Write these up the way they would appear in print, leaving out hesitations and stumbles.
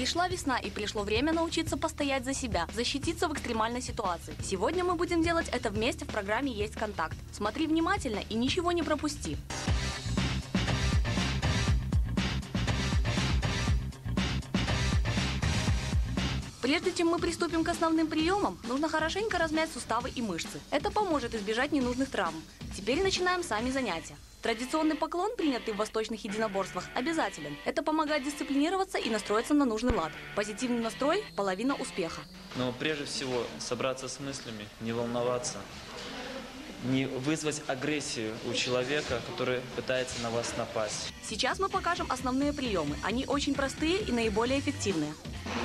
Пришла весна и пришло время научиться постоять за себя, защититься в экстремальной ситуации. Сегодня мы будем делать это вместе в программе «Есть контакт». Смотри внимательно и ничего не пропусти. Прежде чем мы приступим к основным приемам, нужно хорошенько размять суставы и мышцы. Это поможет избежать ненужных травм. Теперь начинаем сами занятия. Традиционный поклон, принятый в восточных единоборствах, обязателен. Это помогает дисциплинироваться и настроиться на нужный лад. Позитивный настрой – половина успеха. Но прежде всего собраться с мыслями, не волноваться, не вызвать агрессию у человека, который пытается на вас напасть. Сейчас мы покажем основные приемы. Они очень простые и наиболее эффективные.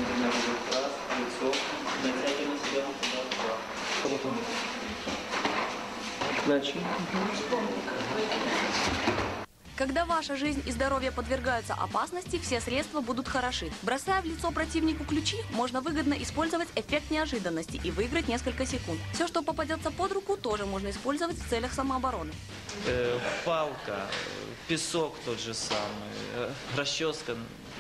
Когда ваша жизнь и здоровье подвергаются опасности, все средства будут хороши. Бросая в лицо противнику ключи, можно выгодно использовать эффект неожиданности и выиграть несколько секунд. Все, что попадется под руку, тоже можно использовать в целях самообороны. Палка, песок тот же самый, расческа,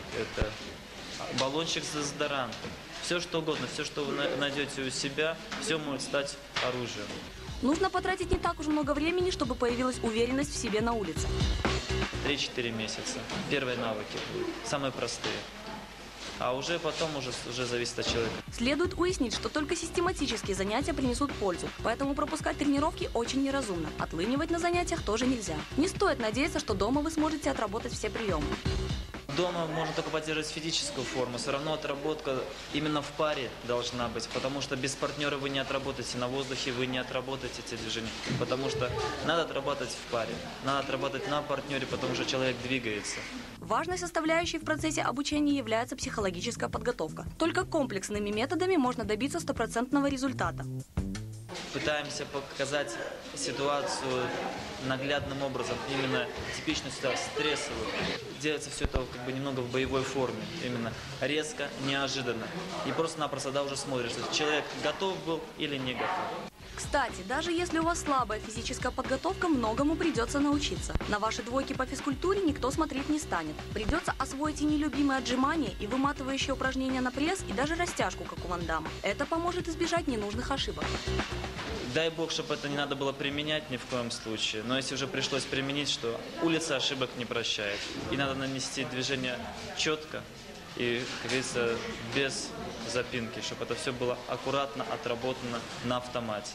баллончик с дезодорантом. Все что угодно, все, что вы найдете у себя, все может стать оружием. Нужно потратить не так уж много времени, чтобы появилась уверенность в себе на улице. 3-4 месяца. Первые навыки, самые простые. А уже потом уже зависит от человека. Следует уяснить, что только систематические занятия принесут пользу, поэтому пропускать тренировки очень неразумно. Отлынивать на занятиях тоже нельзя. Не стоит надеяться, что дома вы сможете отработать все приемы. Дома можно только поддерживать физическую форму, все равно отработка именно в паре должна быть, потому что без партнера вы не отработаете, на воздухе вы не отработаете эти движения, потому что надо отрабатывать в паре, надо отрабатывать на партнере, потому что человек двигается. Важной составляющей в процессе обучения является психологическая подготовка. Только комплексными методами можно добиться стопроцентного результата. Пытаемся показать ситуацию наглядным образом, именно типичную ситуацию, стрессовую. Делается все это как бы немного в боевой форме, именно резко, неожиданно. И просто-напросто уже смотришь, человек готов был или не готов. Кстати, даже если у вас слабая физическая подготовка, многому придется научиться. На ваши двойки по физкультуре никто смотреть не станет. Придется освоить и нелюбимые отжимания, и выматывающие упражнения на пресс, и даже растяжку, как у Ван Дамма. Это поможет избежать ненужных ошибок. Дай бог, чтобы это не надо было применять ни в коем случае. Но если уже пришлось применить, что улица ошибок не прощает. И надо нанести движение четко и, как говорится, без запинки, чтобы это все было аккуратно отработано на автомате.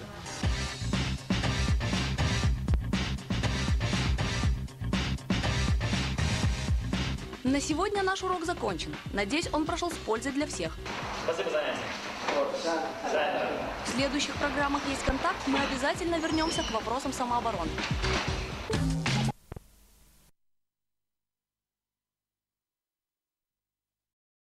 На сегодня наш урок закончен. Надеюсь, он прошел с пользой для всех. Спасибо за занятие. В следующих программах «Есть контакт» мы обязательно вернемся к вопросам самообороны.